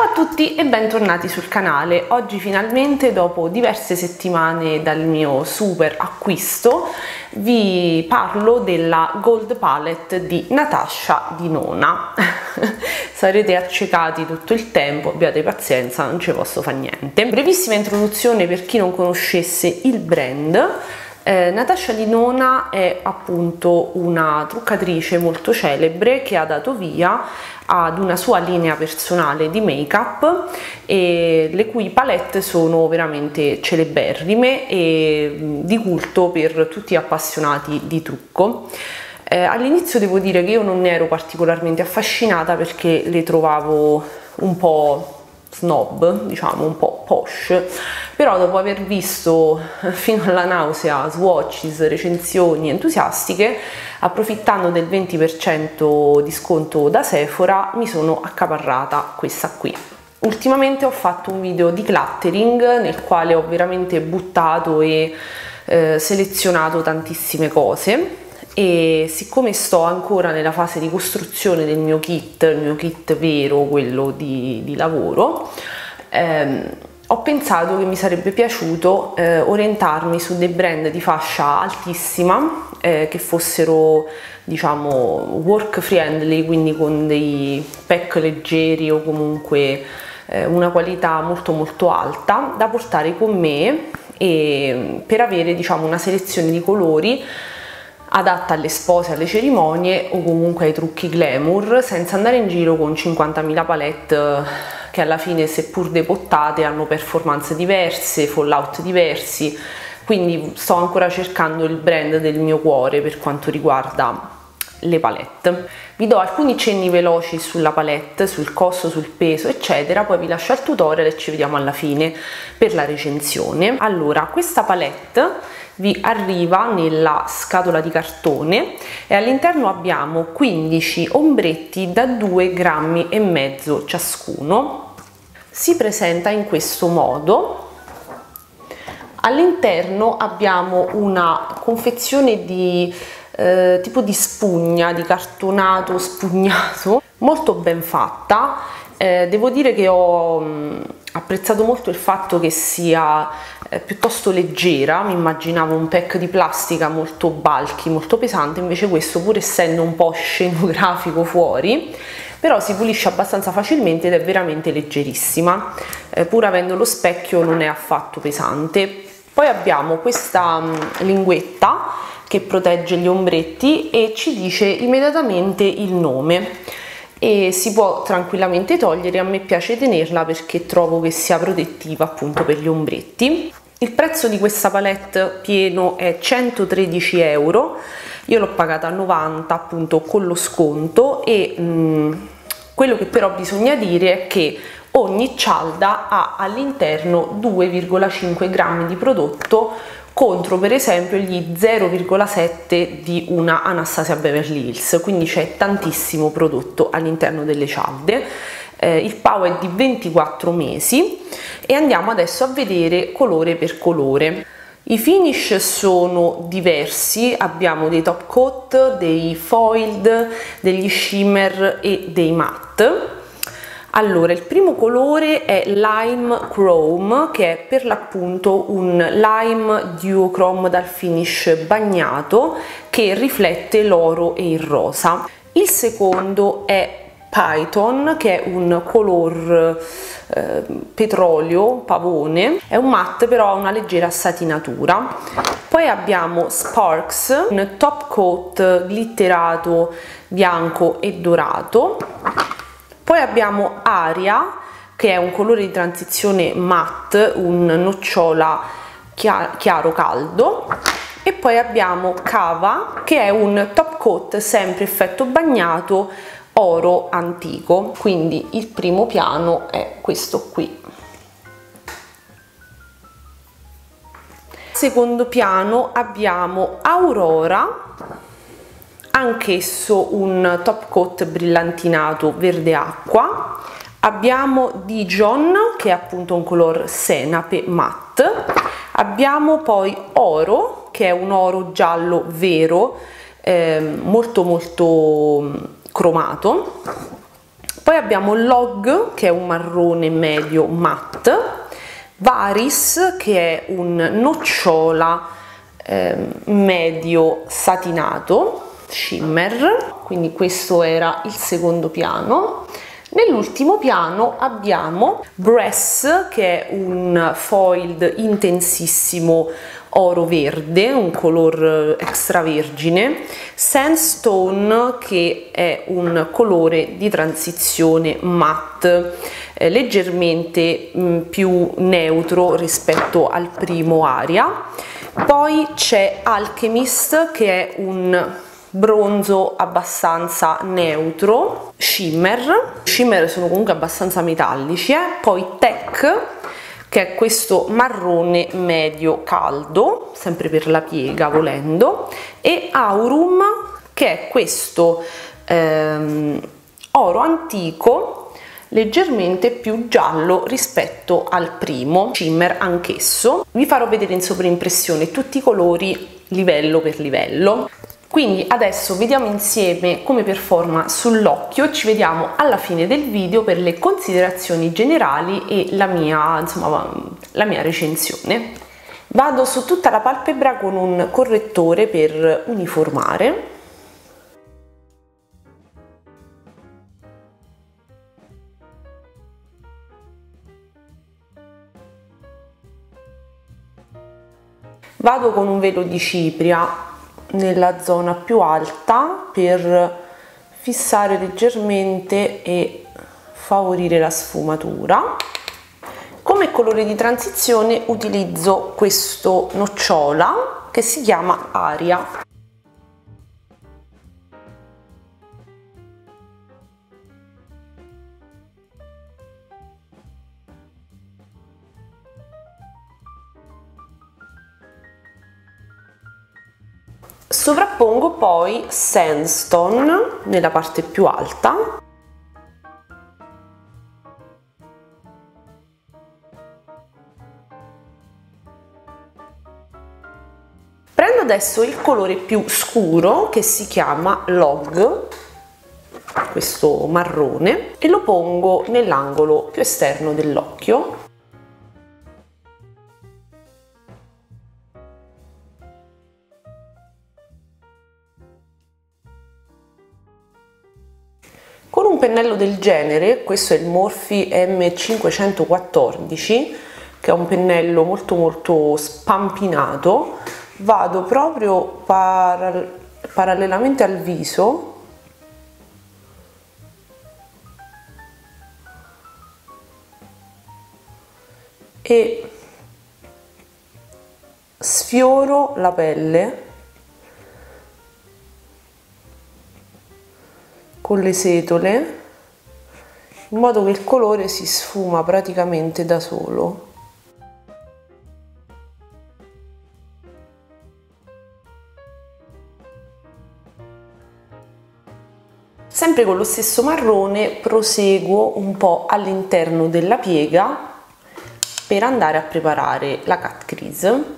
Ciao a tutti e bentornati sul canale. Oggi finalmente, dopo diverse settimane dal mio super acquisto, vi parlo della Gold Palette di Natasha di Nona. Sarete accecati tutto il tempo, abbiate pazienza, non ci posso fare niente. Brevissima introduzione per chi non conoscesse il brand. Natasha di Nona è appunto una truccatrice molto celebre che ha dato via ad una sua linea personale di make-up, le cui palette sono veramente celeberrime e di culto per tutti gli appassionati di trucco. All'inizio devo dire che io non ne ero particolarmente affascinata perché le trovavo un po' snob, diciamo un po' posh, però dopo aver visto fino alla nausea swatches, recensioni entusiastiche, approfittando del 20% di sconto da Sephora, mi sono accaparrata questa qui. Ultimamente ho fatto un video di decluttering nel quale ho veramente buttato e selezionato tantissime cose, e siccome sto ancora nella fase di costruzione del mio kit vero, quello di lavoro, ho pensato che mi sarebbe piaciuto orientarmi su dei brand di fascia altissima, che fossero, diciamo, work friendly, quindi con dei pack leggeri o comunque una qualità molto alta da portare con me, e per avere, diciamo, una selezione di colori adatta alle spose, alle cerimonie o comunque ai trucchi glamour, senza andare in giro con 50.000 palette che alla fine, seppur depottate, hanno performance diverse, fallout diversi. Quindi sto ancora cercando il brand del mio cuore per quanto riguarda le palette. Vi do alcuni cenni veloci sulla palette, sul costo, sul peso eccetera, poi vi lascio al tutorial e ci vediamo alla fine per la recensione. Allora, questa palette vi arriva nella scatola di cartone e all'interno abbiamo 15 ombretti da 2,5 grammi ciascuno. Si presenta in questo modo. All'interno abbiamo una confezione di tipo di spugna, di cartonato spugnato, molto ben fatta. Devo dire che ho apprezzato molto il fatto che sia piuttosto leggera. Mi immaginavo un pack di plastica molto bulky, molto pesante, invece questo, pur essendo un po' scenografico fuori, però si pulisce abbastanza facilmente ed è veramente leggerissima, pur avendo lo specchio non è affatto pesante. Poi abbiamo questa linguetta che protegge gli ombretti e ci dice immediatamente il nome, e si può tranquillamente togliere. A me piace tenerla perché trovo che sia protettiva appunto per gli ombretti. Il prezzo di questa palette pieno è 113 euro, io l'ho pagata a 90 appunto con lo sconto, e quello che però bisogna dire è che ogni cialda ha all'interno 2,5 grammi di prodotto, contro per esempio gli 0,7 di una Anastasia Beverly Hills, quindi c'è tantissimo prodotto all'interno delle cialde. Il PAO è di 24 mesi e andiamo adesso a vedere colore per colore. I finish sono diversi, abbiamo dei top coat, dei foiled, degli shimmer e dei matte. Allora, il primo colore è Lime Chrome, che è per l'appunto un lime duochrome dal finish bagnato che riflette l'oro e il rosa. Il secondo è Python, che è un color petrolio, pavone, è un matte però ha una leggera satinatura. Poi abbiamo Sparks, un top coat glitterato bianco e dorato. Poi abbiamo Aria, che è un colore di transizione matte, un nocciola chiaro caldo. E poi abbiamo Cava, che è un top coat sempre effetto bagnato oro antico. Quindi il primo piano è questo qui. Secondo piano abbiamo Aurora, anch'esso un top coat brillantinato verde acqua. Abbiamo Dijon, che è appunto un color senape matte. Abbiamo poi Oro, che è un oro giallo vero, molto cromato. Poi abbiamo Log, che è un marrone medio matte, Varis, che è un nocciola medio satinato, shimmer, quindi questo era il secondo piano. Nell'ultimo piano abbiamo Bress, che è un foiled intensissimo oro verde, un color extravergine, Sandstone, che è un colore di transizione matte, leggermente più neutro rispetto al primo Aria. Poi c'è Alchemist, che è un bronzo abbastanza neutro, shimmer sono comunque abbastanza metallici, poi Tech, che è questo marrone medio caldo, sempre per la piega volendo, e Aurum, che è questo oro antico leggermente più giallo rispetto al primo, shimmer anch'esso. Vi farò vedere in sovraimpressione tutti i colori livello per livello. Quindi adesso vediamo insieme come performa sull'occhio, ci vediamo alla fine del video per le considerazioni generali e la mia recensione. Vado su tutta la palpebra con un correttore per uniformare. Vado con un velo di cipria nella zona più alta per fissare leggermente e favorire la sfumatura. Come colore di transizione utilizzo questo nocciola che si chiama Aria. Sovrappongo poi Sandstone nella parte più alta. Prendo adesso il colore più scuro che si chiama Log, questo marrone, e lo pongo nell'angolo più esterno dell'occhio. Con un pennello del genere, questo è il Morphe M514, che è un pennello molto spampinato, vado proprio parallelamente al viso e sfioro la pelle con le setole, in modo che il colore si sfuma praticamente da solo. Sempre con lo stesso marrone proseguo un po' all'interno della piega per andare a preparare la cut crease.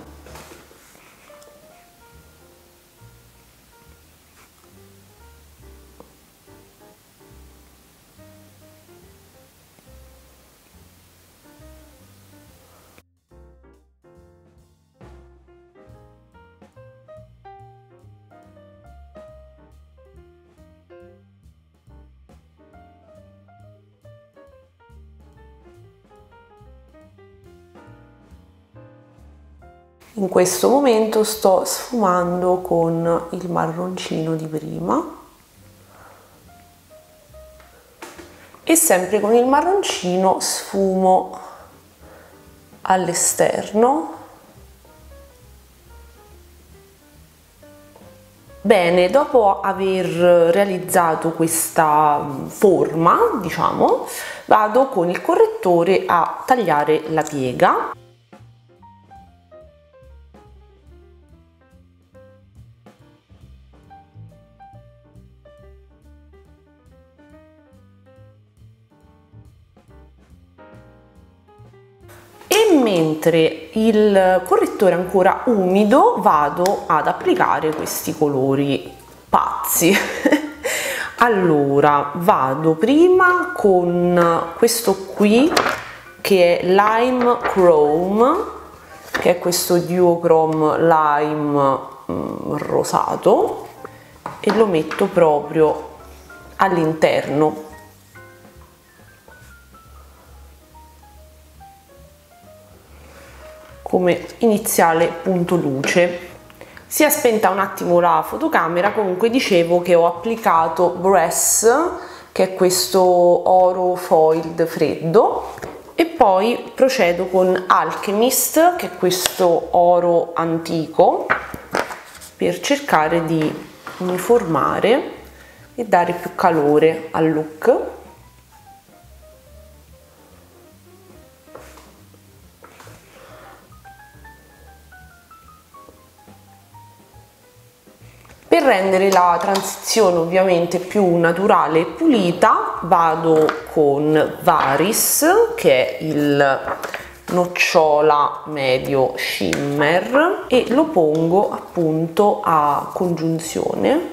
In questo momento sto sfumando con il marroncino di prima e sempre con il marroncino sfumo all'esterno. Bene, dopo aver realizzato questa forma, diciamo, vado con il correttore a tagliare la piega. Mentre il correttore è ancora umido vado ad applicare questi colori pazzi. Allora, vado prima con questo qui che è Lime Chrome, che è questo duochrome lime rosato, e lo metto proprio all'interno. Come iniziale punto luce. Si è spenta un attimo la fotocamera, comunque dicevo che ho applicato Bress, che è questo oro foiled freddo, e poi procedo con Alchemist, che è questo oro antico, per cercare di uniformare e dare più calore al look. Per rendere la transizione ovviamente più naturale e pulita, vado con Varis, che è il nocciola medio shimmer, e lo pongo appunto a congiunzione.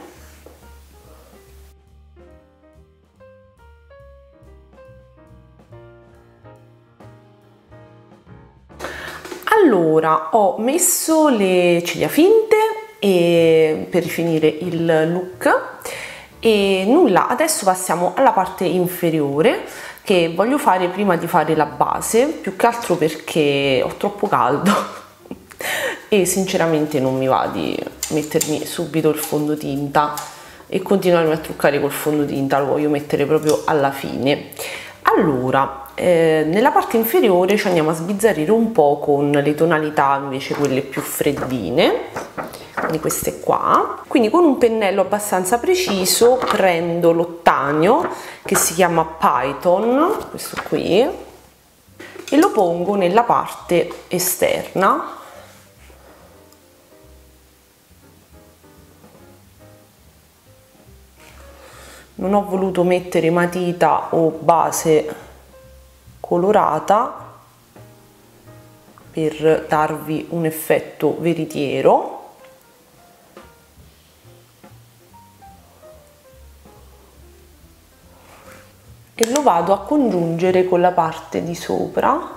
Allora, ho messo le ciglia finte per rifinire il look e nulla, adesso passiamo alla parte inferiore, che voglio fare prima di fare la base, più che altro perché ho troppo caldo e sinceramente non mi va di mettermi subito il fondotinta e continuarmi a truccare col fondotinta, lo voglio mettere proprio alla fine. Allora, nella parte inferiore ci andiamo a sbizzarrire un po' con le tonalità invece quelle più freddine, di queste qua. Quindi con un pennello abbastanza preciso prendo l'ottanio, che si chiama Python, questo qui, e lo pongo nella parte esterna. Non ho voluto mettere matita o base colorata per darvi un effetto veritiero. E lo vado a congiungere con la parte di sopra.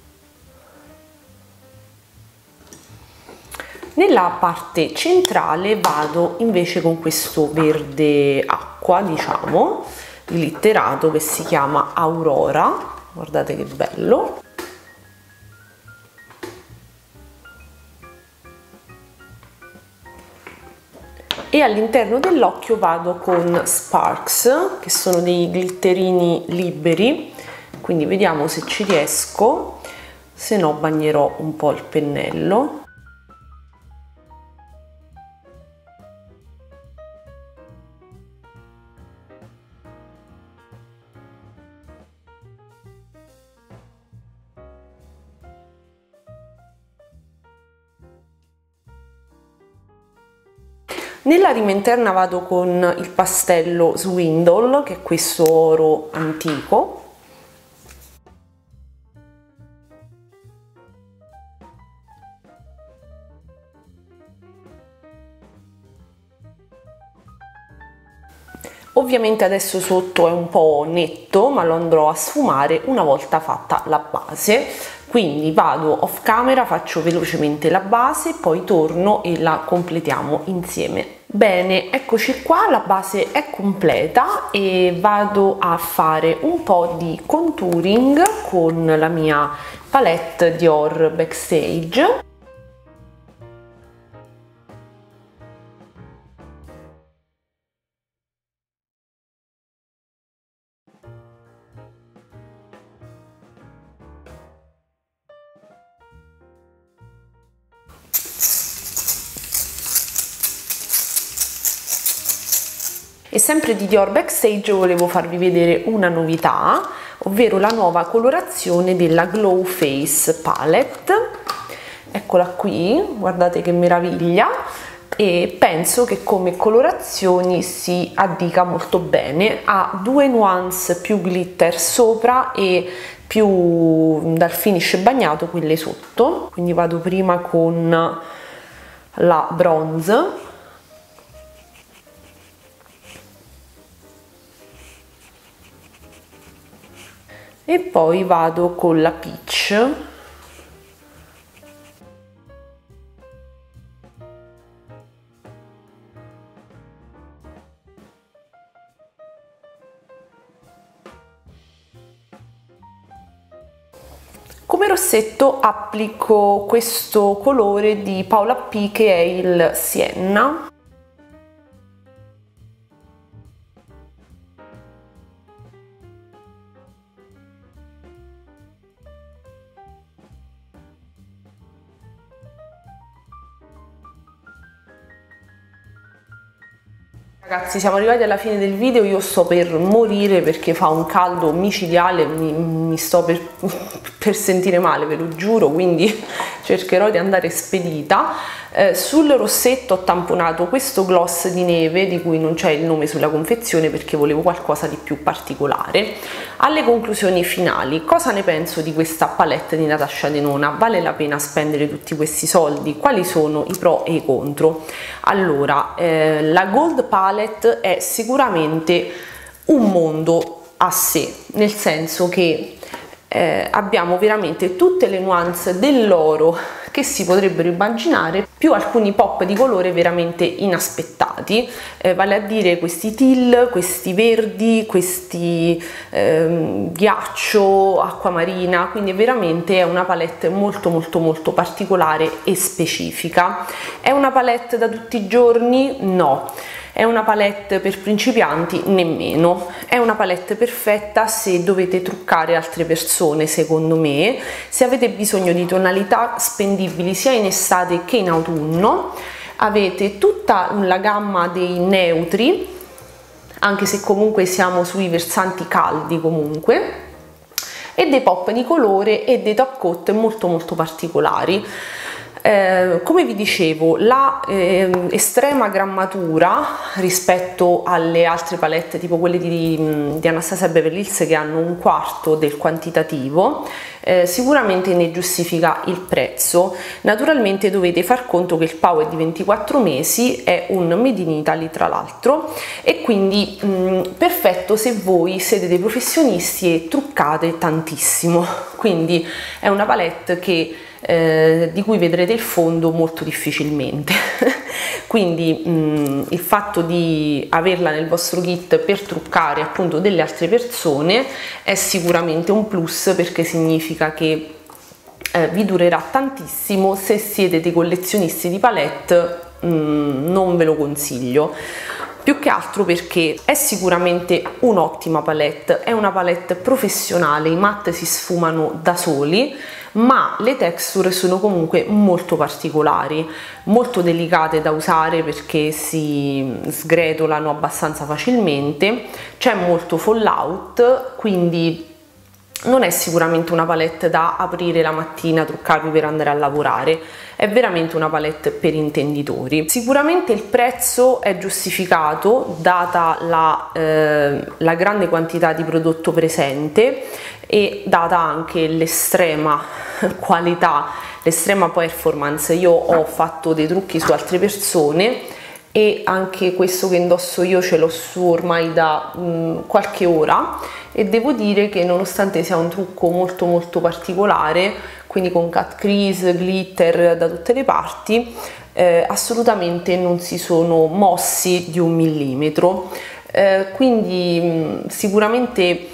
Nella parte centrale vado invece con questo verde acqua, diciamo, glitterato, che si chiama Aurora. Guardate che bello. E all'interno dell'occhio vado con Sparks, che sono dei glitterini liberi, quindi vediamo se ci riesco, se no bagnerò un po' il pennello. Nella rima interna vado con il pastello Swindle, che è questo oro antico. Ovviamente adesso sotto è un po' netto, ma lo andrò a sfumare una volta fatta la base. Quindi vado off camera, faccio velocemente la base, poi torno e la completiamo insieme. Bene, eccoci qua, la base è completa e vado a fare un po' di contouring con la mia palette Dior Backstage. E sempre di Dior Backstage volevo farvi vedere una novità, ovvero la nuova colorazione della Glow Face Palette. Eccola qui, guardate che meraviglia, e penso che come colorazioni si addica molto bene. Ha due nuance più glitter sopra e più dal finish bagnato quelle sotto. Quindi vado prima con la bronze. e poi vado con la peach. Come rossetto applico questo colore di Paola P che è il Sienna. Ragazzi, siamo arrivati alla fine del video, io sto per morire perché fa un caldo micidiale, mi sto per sentire male, ve lo giuro, quindi cercherò di andare spedita. Sul rossetto ho tamponato questo gloss di neve di cui non c'è il nome sulla confezione perché volevo qualcosa di più particolare. Alle conclusioni finali, cosa ne penso di questa palette di Natasha Denona? Vale la pena spendere tutti questi soldi? Quali sono i pro e i contro? Allora, la Gold Palette è sicuramente un mondo a sé, nel senso che abbiamo veramente tutte le nuance dell'oro che si potrebbero immaginare, più alcuni pop di colore veramente inaspettati, vale a dire questi teal, questi verdi, questi ghiaccio, acquamarina, quindi veramente è una palette molto particolare e specifica. È una palette da tutti i giorni? No. È una palette per principianti? Nemmeno. È una palette perfetta se dovete truccare altre persone, secondo me, se avete bisogno di tonalità spendibili sia in estate che in autunno. Avete tutta la gamma dei neutri, anche se comunque siamo sui versanti caldi comunque, e dei pop di colore e dei top coat molto particolari. Come vi dicevo, la estrema grammatura rispetto alle altre palette tipo quelle di Anastasia Beverly Hills che hanno un quarto del quantitativo sicuramente ne giustifica il prezzo. Naturalmente dovete far conto che il PAO è di 24 mesi, è un made in Italy tra l'altro, e quindi perfetto se voi siete dei professionisti e truccate tantissimo, quindi è una palette che di cui vedrete il fondo molto difficilmente. Quindi il fatto di averla nel vostro kit per truccare appunto delle altre persone è sicuramente un plus, perché significa che vi durerà tantissimo. Se siete dei collezionisti di palette non ve lo consiglio, più che altro perché è sicuramente un'ottima palette, è una palette professionale, i matte si sfumano da soli, ma le texture sono comunque molto particolari, molto delicate da usare perché si sgretolano abbastanza facilmente, c'è molto fallout, quindi non è sicuramente una palette da aprire la mattina, truccarvi per andare a lavorare, è veramente una palette per intenditori. Sicuramente il prezzo è giustificato data la grande quantità di prodotto presente e data anche l'estrema qualità, l'estrema performance. Io ho fatto dei trucchi su altre persone e anche questo che indosso io ce l'ho su ormai da qualche ora, e devo dire che nonostante sia un trucco molto particolare, quindi con cut crease, glitter da tutte le parti, assolutamente non si sono mossi di 1 millimetro, quindi sicuramente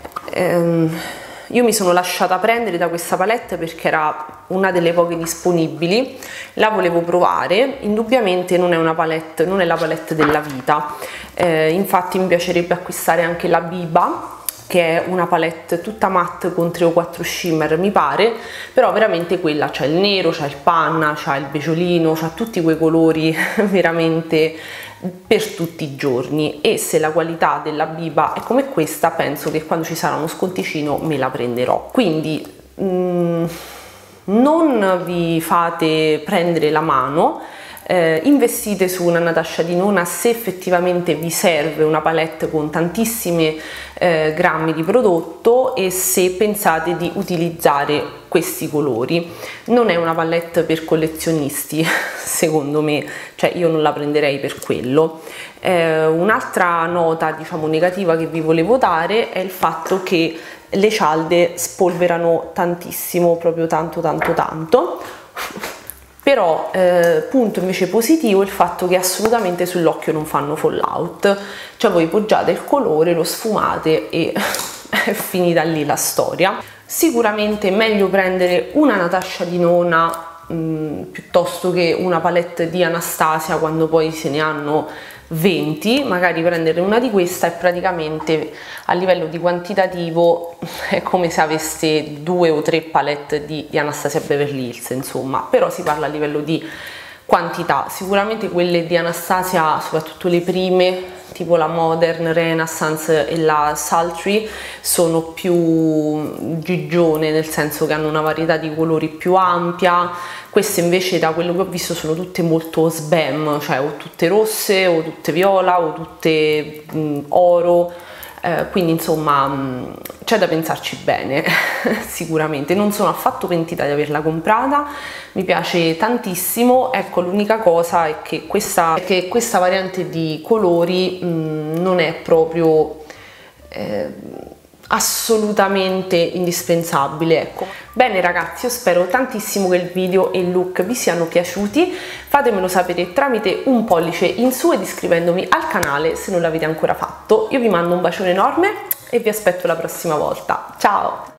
io mi sono lasciata prendere da questa palette perché era una delle poche disponibili, la volevo provare. Indubbiamente non è una palette, non è la palette della vita, infatti mi piacerebbe acquistare anche la Biba, che è una palette tutta matte con 3 o 4 shimmer mi pare, però veramente quella c'ha il nero, c'ha il panna, c'ha il beciolino, c'ha tutti quei colori veramente per tutti i giorni, e se la qualità della Biba è come questa penso che quando ci sarà uno sconticino me la prenderò. Quindi non vi fate prendere la mano, investite su una Natasha Denona se effettivamente vi serve una palette con tantissimi grammi di prodotto e se pensate di utilizzare questi colori. Non è una palette per collezionisti secondo me, cioè io non la prenderei per quello. Un'altra nota diciamo negativa che vi volevo dare è il fatto che le cialde spolverano tantissimo, proprio tanto. Però punto invece positivo è il fatto che assolutamente sull'occhio non fanno fallout, cioè voi poggiate il colore, lo sfumate e è finita lì la storia. Sicuramente è meglio prendere una Natasha di nona piuttosto che una palette di Anastasia quando poi se ne hanno 20, magari prendere una di questa e praticamente a livello di quantitativo è come se aveste 2 o 3 palette di Anastasia Beverly Hills, insomma, però si parla a livello di quantità. Sicuramente quelle di Anastasia, soprattutto le prime, tipo la Modern, Renaissance e la Sultry, sono più gigione, nel senso che hanno una varietà di colori più ampia. Queste invece, da quello che ho visto, sono tutte molto sbam, cioè o tutte rosse o tutte viola o tutte oro, quindi insomma c'è da pensarci bene. Sicuramente non sono affatto pentita di averla comprata, mi piace tantissimo. Ecco, l'unica cosa è che questa variante di colori non è proprio assolutamente indispensabile, ecco. Bene ragazzi, io spero tantissimo che il video e il look vi siano piaciuti, fatemelo sapere tramite un pollice in su ed iscrivendomi al canale se non l'avete ancora fatto. Io vi mando un bacione enorme e vi aspetto la prossima volta, ciao!